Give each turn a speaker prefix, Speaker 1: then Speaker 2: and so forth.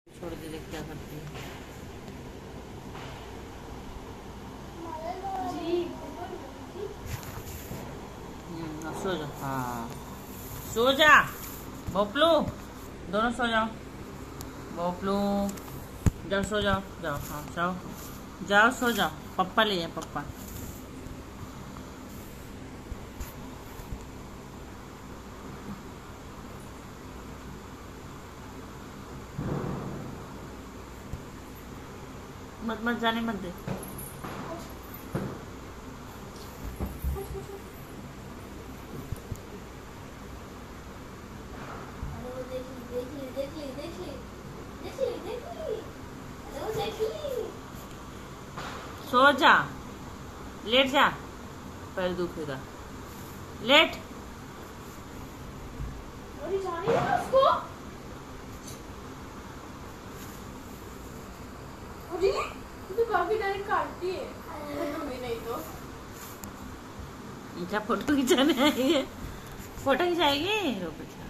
Speaker 1: छोड़ दे, देख क्या करती है। अब सो जा। हाँ सो जा भोपलू, दोनों सो जाओ। भोपलू जाओ सो जाओ, जाओ हाँ जाओ जाओ सो जाओ। पप्पा ले जाए, पप्पा। मत मत जाने मत दे। सो जा, लेट जा, पैर दुखेगा, लेट।
Speaker 2: तो काफी टाइम काटती है। नहीं तो
Speaker 1: अच्छा फोटो खिंचाने आई है, फोटो खिंचाएगी। रुक जा।